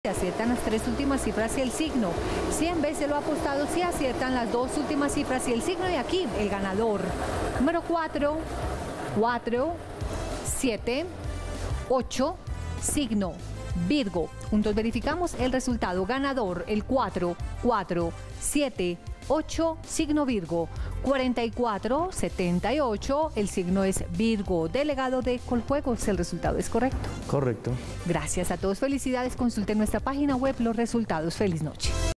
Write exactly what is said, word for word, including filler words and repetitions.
Si aciertan las tres últimas cifras y el signo, cien veces lo apostado si aciertan las dos últimas cifras y el signo, y aquí el ganador. Número cuatro, cuatro, siete, ocho, signo Virgo. Juntos verificamos el resultado. Ganador, el cuatro, cuatro, siete, ocho, signo Virgo. cuarenta y cuatro, setenta y ocho, el signo es Virgo. Delegado de Coljuegos, el resultado es correcto. Correcto. Gracias a todos, felicidades. Consulten nuestra página web los resultados. Feliz noche.